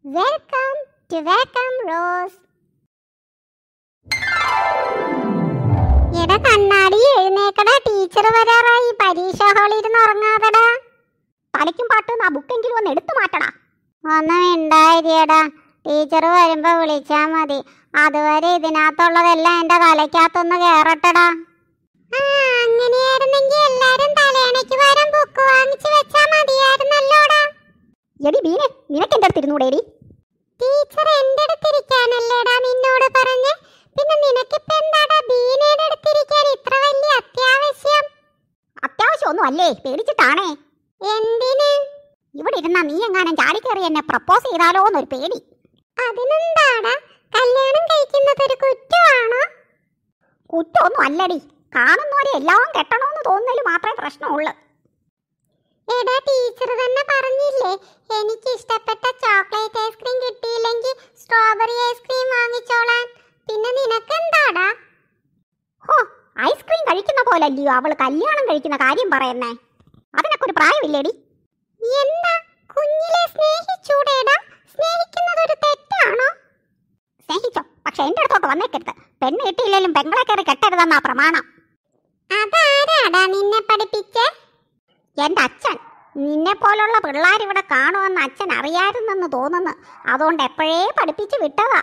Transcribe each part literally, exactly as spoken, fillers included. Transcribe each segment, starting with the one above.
Welcome to welcome rose. എടാ കണ്ണാടി എഴുന്നേക്കടാ, teacher വരാറായി. പരീക്ഷ ഹാളിൽ ഇരുന്ന് ഉറങ്ങാതെടാ. തലയ്ക്കും പാട്ടും ആ ബുക്കെങ്കിലും ഒന്ന് എടുത്തു മാറ്റടാ. ഒന്നും ഉണ്ടായിരിയടാ, ടീച്ചർ വരുമ്പോ വിളിച്ചാ മതി. അതുവരെ ഇതിനകത്തുള്ളതെല്ലാം എന്റെ തലയ്ക്കകത്തൊന്ന് കേറട്ടടാ. ആ അങ്ങനെയായിരുന്നെങ്കിൽ എല്ലാരും തലയണയ്ക്ക് വരാൻ ബുക്ക് വാങ്ങിച്ചു വെച്ചാ മതിയായിരുന്നല്ലോടാ. എടി ബീനെ, നിനക്ക് എന്റെ അടുത്തിരുന്നൂടേടി? ടീച്ചർ എന്റെ അടുത്തിരിക്കാനല്ലേടാ നിന്നോട് പറഞ്ഞേ. പിന്നെ നിനക്കിപ്പോ എന്താടാ ബീനയുടെ അടുത്തിരിക്കാൻ ഇത്ര വലിയ അത്യാവശ്യം? അത്യാവശ്യം ഒന്നും അല്ലേ, പേടിച്ചിട്ടാണേ. എന്തിന്? ഇവിടെ ഇരുന്നാ നീ എങ്ങാനും ചാടിക്കേറി എന്നെ പ്രപ്പോസ് ചെയ്താലോ എന്നൊരു പേടി. അതിനെന്താടാ, കല്യാണം കഴിക്കുന്നത് ഒരു കുറ്റമാണോ? കുറ്റമൊന്നും അല്ലടി, കാണുന്നവരെ എല്ലാം കെട്ടണമെന്ന് തോന്നുന്നതിൽ മാത്രമേ പ്രശ്നമുള്ളൂ. എടാ ടീച്ചർ തന്നെ പറഞ്ഞില്ലേ, എനിക്ക് ഇഷ്ടപ്പെട്ട ചോക്ലേറ്റ് ഐസ്ക്രീം കിട്ടിയില്ലെങ്കിൽ സ്ട്രോബെറി ഐസ്ക്രീം വാങ്ങിച്ചോളാൻ. പിന്നെ നിനക്കെന്താടാ? ഹോ, ഐസ്ക്രീം കഴിക്കുന്ന പോലല്ലയോ അവള് കല്യാണം കഴിക്കുന്ന കാര്യം പറയുന്നേ. അതിനൊക്കെ ഒരു പ്രായമില്ലേടി? എന്താ കുഞ്ഞിലെ സ്നേഹിച്ചൂടേടാ? സ്നേഹിക്കുന്നത് ഒരു തെറ്റാണോ? സ്നേഹിച്ചോ, പക്ഷെ എന്റെ അടുത്തോട്ട് വന്നേക്കരുത്. പെണ്ണ് കിട്ടിയില്ലെങ്കിലും പെങ്ങളെ കയറി കെട്ടരുതെന്നാ പ്രമാണം. അതാരാടാ നിന്നെ പഠിപ്പിച്ചേ? എന്റെ അച്ഛൻ. നിന്നെ പോലുള്ള പിള്ളേർ ഇവിടെ കാണുമെന്ന് അച്ഛൻ അറിയായിരുന്നെന്ന് തോന്നുന്നു. അതുകൊണ്ട് എപ്പോഴേ പഠിപ്പിച്ച് വിട്ടതാ.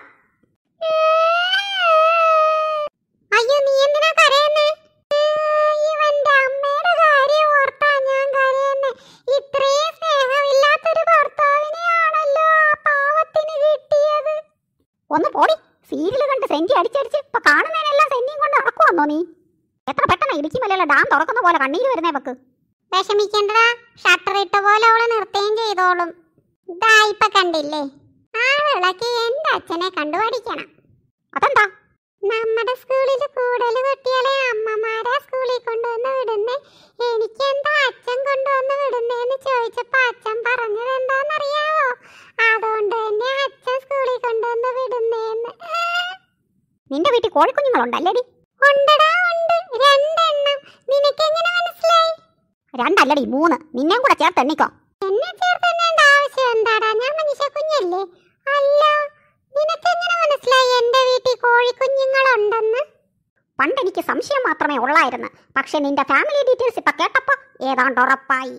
അയ്യോ, നീ എന്തിനാ കരയുന്നേ? ഇവന്റെ അമ്മയുടെ കാര്യം ഓർത്താ ഞാൻ കരയുന്നേ. ഇത്രയും സ്നേഹമില്ലാത്തൊരു ഭർത്താവിനെയാണല്ലോ ആ പാവത്തിന് കിട്ടിയത്. ഒന്ന് പോടി, സീരിയൽ കണ്ട് സെന്റി അടിച്ചടിച്ച് ഇപ്പൊ കാണുന്നതിനെല്ലാം സെന്റിയും കൊണ്ട് നടക്കുവന്നോ നീ? എത്ര പെട്ടെന്ന് ഇടുക്കിമലയിലെ ഡാം തുറക്കുന്ന പോലെ കണ്ണീര് വരുന്നേ വെക്ക്. വിഷമിക്കണ്ടടാ, ഷട്ടർ ഇട്ട പോലെ അവള് നിർത്തുകയും ചെയ്തോളും. ഇതാ ഇപ്പൊ കണ്ടില്ലേ, ആ വിളക്ക് എന്റെ അച്ഛനെ കണ്ടുപഠിക്കണം. അതെന്താ? നമ്മുടെ സ്കൂളിൽ കൂടുതൽ കുട്ടികളെ അമ്മമാരാ സ്കൂളിൽ കൊണ്ടുവന്ന് വിടുന്നേ. എനിക്കെന്താ അച്ഛൻ കൊണ്ടുവന്ന് വിടുന്നേന്ന് ചോദിച്ചപ്പോ അച്ഛൻ പറഞ്ഞത് എന്താന്നറിയാവോ? അതുകൊണ്ട് തന്നെ അച്ഛൻ സ്കൂളിൽ കൊണ്ടുവന്ന് വിടുന്നേന്ന്. നിന്റെ വീട്ടിൽ കോഴിക്കുഞ്ഞുങ്ങളുണ്ടല്ലേടി? ഉണ്ടടാ ഉണ്ട്, രണ്ടെണ്ണം. നിനക്കെങ്ങനെ മനസ്സിലായി? രണ്ടല്ലടി മൂന്ന്. നിന്നെയും കൂടെ ചേർത്ത് എണ്ണിക്കോ. എന്നെ ചേർത്തെണ്ണേണ്ട ആവശ്യം എന്താടാ? ഞാൻ മനുഷ്യ കുഞ്ഞല്ലേ? അല്ല, നിനക്കെങ്ങനെ മനസ്സിലായി എന്റെ വീട്ടിൽ കോഴിക്കുഞ്ഞുങ്ങളുണ്ടെന്ന്? പണ്ട് എനിക്ക് സംശയം മാത്രമേ ഉള്ളായിരുന്നു. പക്ഷെ നിന്റെ ഫാമിലി ഡീറ്റെയിൽസ് ഇപ്പൊ കേട്ടപ്പോ ഏതാണ്ട് ഉറപ്പായി.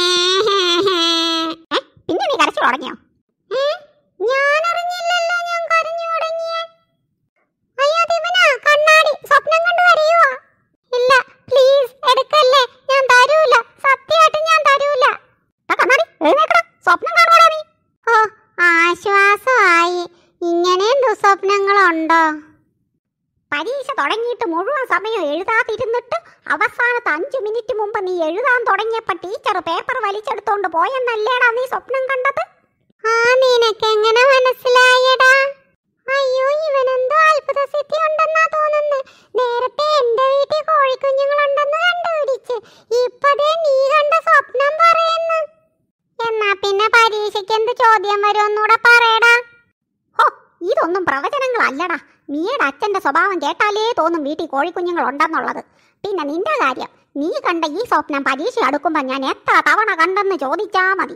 പിന്നെ നീ കരച്ചു തുടങ്ങിയോ? ഞാൻ അറിഞ്ഞില്ലല്ലോ ഞാൻ കരഞ്ഞു തുടങ്ങിയേ. അയ്യോ ദിവനാ, കണ്ണാടി സ്വപ്നം കണ്ടു കരയുവാ. ഇല്ല പ്ലീസ് എടുക്കല്ലേ, ഞാൻ തരൂല. സത്യമായിട്ട് ഞാൻ തരൂല. കണ്ണാടി എഴുന്നേക്കടാ, സ്വപ്നം കാണുവാടാ നീ. ഓ ആശ്വാസമായി. ഇങ്ങനെയും ദുസ്വപ്നങ്ങളുണ്ടോ? പരീക്ഷ തുടങ്ങിയിട്ട് മുഴുവൻ സമയം എഴുതാതിരുന്നിട്ട് അവസാനത്തെ അഞ്ചു മിനിറ്റ് മുമ്പ് നീ എഴുതാൻ തുടങ്ങിയപ്പോ ടീച്ചർ പേപ്പർ വലിച്ചെടുത്തോണ്ട് പോയെന്നല്ലേടാ നീ സ്വപ്നം കണ്ടത്? ആ നിനക്കെങ്ങനെ മനസ്സിലായടാ? അയ്യോ, ഇവനെന്തോ അത്ഭുത സിദ്ധി ഉണ്ടെന്നാ തോന്നുന്നേ. നേരത്തെ എന്റെ വീട്ടിൽ കോഴിക്കുഞ്ഞുങ്ങളുണ്ടെന്ന് കണ്ടുപിടിച്ച് ഇപ്പതേ നീ കണ്ട സ്വപ്നം പറയുന്നു. എന്നാ പിന്നെ പരീക്ഷയ്ക്ക് എന്ത് ചോദ്യം വരുമെന്നൂടെ പറയടാ. ഹോ, ഇതൊന്നും പ്രവചനങ്ങളല്ലടാ. നീയുടെ അച്ഛന്റെ സ്വഭാവം കേട്ടാലേ തോന്നും വീട്ടിൽ കോഴിക്കുഞ്ഞുങ്ങൾ ഉണ്ടെന്നുള്ളത്. പിന്നെ നിന്റെ കാര്യം, നീ കണ്ട ഈ സ്വപ്നം പരീക്ഷ അടുക്കുമ്പോ ഞാൻ എത്ര തവണ കണ്ടെന്ന് ചോദിച്ചാ മതി.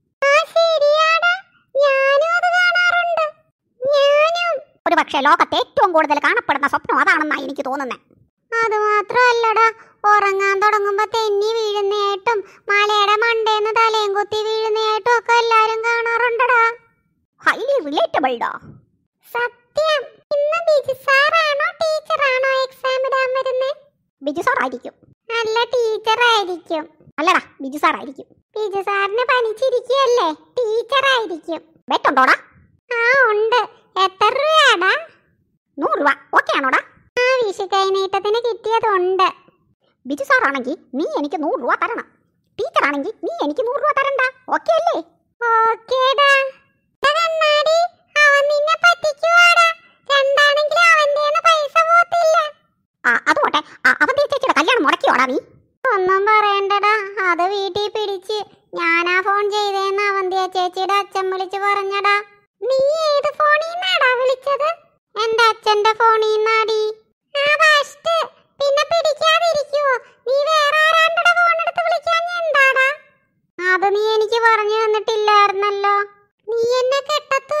ഒരു പക്ഷേ ലോകത്ത് ഏറ്റവും കൂടുതൽ കാണപ്പെടുന്ന സ്വപ്നം അതാണെന്നാ എനിക്ക് തോന്നുന്നത്. അത് മാത്രമല്ലടാ, ഉറങ്ങാൻ തുടങ്ങുമ്പോ തെന്നി വീഴുന്നതായിട്ടും മലയുടെ മണ്ടേന്ന് തലയും കുത്തി വീഴുന്നതായിട്ടും ഒക്കെ എല്ലാരും കാണാറുണ്ടടാ. ഹൈലി റിലേറ്റബിൾ ഡാ. സത്യം. ഇന്ന് ബിജു സാറാണോ ടീച്ചറാണോ എക്സാം ഇടാൻ വരുന്നേ? ബിജു സാർ ആയിരിക്കും. അല്ല, ടീച്ചർ ആയിരിക്കും. അല്ലടാ, ബിജു സാർ ആയിരിക്കും. ബിജു സാറിന് പനിച്ചിരിക്കുകയല്ലേ, ടീച്ചർ ആയിരിക്കും. ബെറ്റുണ്ടോടാ? ആ ഉണ്ട്. എത്ര രൂപയാടാ? നൂറ് രൂപ. ഓക്കെ ആണോടാ? ആ വിഷു കൈനീട്ടത്തിന് കിട്ടിയതുണ്ട്. ബിജു സാർ ആണെങ്കിൽ നീ എനിക്ക് നൂറ് രൂപ തരണം. ടീച്ചർ ആണെങ്കിൽ നീ എനിക്ക് നൂറ് രൂപ തരണ്ട. ഓക്കെ അല്ലേ? ഓക്കേടാ. കണ്ണാടി, അവൻ നിന്നെ പറ്റിക്കുവാടാ. രണ്ടാണെങ്കിൽ അവന്റെ പൈസ പോത്തില്ല. ആ അതുകൊട്ടെ, അവന്റെ ചേച്ചിയുടെ കല്യാണം മുടക്കിയോടാ നീ? ഒന്നും പറയണ്ടടാ, അത് വീട്ടിൽ പിടിച്ച് ഞാനാ ഫോൺ ചെയ്തേന്ന് അവന്തിയ ചേച്ചിയുടെ അച്ഛൻ വിളിച്ചു പറഞ്ഞടാ. നീ ഏത് ഫോണിൽ നിന്നാടാ വിളിച്ചത്? എന്റെ അച്ഛന്റെ ഫോണിൽ നിന്നാടി. പിന്നെ പിടിക്കാതിരിക്കുവോ? നീ വേറെ ആരാണ്ടടെ ഫോൺ എടുത്ത് വിളിക്കാൻ എന്താടാ? അത് നീ എനിക്ക് പറഞ്ഞു തന്നിട്ടില്ലായിരുന്നല്ലോ. നീ എന്നെ കെട്ടത്തു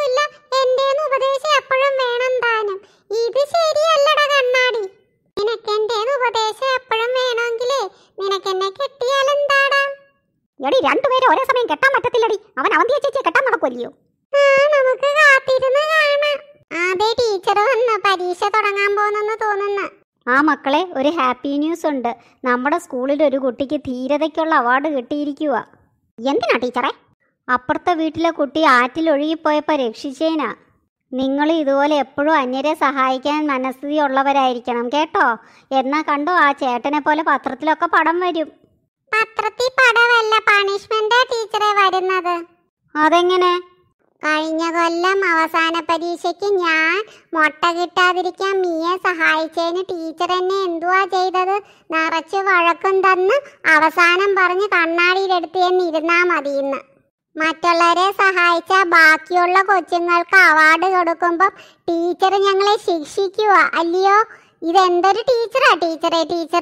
ചേച്ചിയെ കെട്ടാൻ നടക്കുമല്ലയോ? ആ നമുക്ക് കാത്തിരുന്ന് കാണാം. അതെ ടീച്ചർ വന്ന് പരീക്ഷ തുടങ്ങാൻ പോകുന്നെന്ന് തോന്നുന്നു. ആ മക്കളെ, ഒരു ഹാപ്പി ന്യൂസ് ഉണ്ട്. നമ്മുടെ സ്കൂളിൽ ഒരു കുട്ടിക്ക് ധീരതയ്ക്കുള്ള അവാർഡ് കിട്ടിയിരിക്കുക. എന്തിനാ ടീച്ചറെ? അപ്പുറത്തെ വീട്ടിലെ കുട്ടി ആറ്റിൽ ഒഴുകിപ്പോയപ്പോൾ രക്ഷിച്ചേനാ. നിങ്ങൾ ഇതുപോലെ എപ്പോഴും അന്യരെ സഹായിക്കാൻ മനസ്ഥിതി ഉള്ളവരായിരിക്കണം കേട്ടോ. എന്നാ കണ്ടോ, ആ ചേട്ടനെ പോലെ പത്രത്തിലൊക്കെ പടം വരും. പത്രത്തിൽ പടവല്ല, പണിഷ്മെന്റാ ടീച്ചറെ വരുന്നത്. അതെങ്ങനെ? കഴിഞ്ഞ കൊല്ലം അവസാന പരീക്ഷയ്ക്ക് ഞാൻ മുട്ട കിട്ടാതിരിക്കാൻ മീയെ സഹായിച്ചതിന് ടീച്ചർ എന്നെ എന്തുവാ ചെയ്തത്? നിറച്ച് വഴക്കും തന്ന് അവസാനം പറഞ്ഞ് കണ്ണാടിയിലെടുത്ത് എന്നിരുന്നാ മതിയെന്ന്. മറ്റുള്ളവരെ സഹായിച്ച ബാക്കിയുള്ള കൊച്ചുങ്ങൾക്ക് അവാർഡ് കൊടുക്കുമ്പോൾ ടീച്ചർ ഞങ്ങളെ ശിക്ഷിക്കുക അല്ലയോ? ഇതെന്തൊരു ടീച്ചറാ ടീച്ചറെ ടീച്ചർ.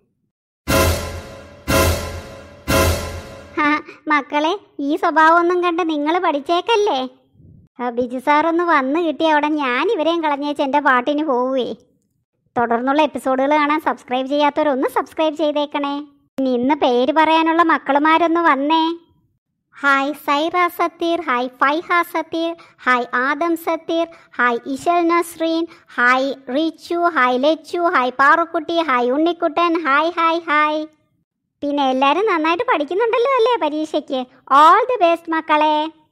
മക്കളെ, ഈ സ്വഭാവമൊന്നും കണ്ട് നിങ്ങൾ പഠിച്ചേക്കല്ലേ. ബിജു സാറൊന്ന് വന്ന് കിട്ടിയ അവിടെ ഞാൻ ഇവരെയും കളഞ്ഞേച്ച് എൻ്റെ പാട്ടിന് പോവുകയെ. തുടർന്നുള്ള എപ്പിസോഡുകൾ കാണാൻ സബ്സ്ക്രൈബ് ചെയ്യാത്തവരൊന്ന് സബ്സ്ക്രൈബ് ചെയ്തേക്കണേ. ഇനി ഇന്ന് പേര് പറയാനുള്ള മക്കളുമാരൊന്ന് വന്നേ. Hi Saira Satheer, hi Faiha Satheer, hi Adam Satheer, hi Ishal Nasreen, hi Richu, hi Lachu, hi Parukutty, hi Unnikuttan, hi hi hi. പിന്നെ എല്ലാവരും നന്നായിട്ട് പഠിക്കുന്നുണ്ടല്ലോ അല്ലേ പരീക്ഷയ്ക്ക്? ഓൾ ദി ബെസ്റ്റ് മക്കളെ.